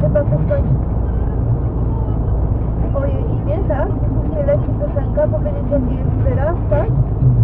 chyba wysłać swoje imię, tak? Się leci piosenka, powiedzieć jaki jest wyraz, tak?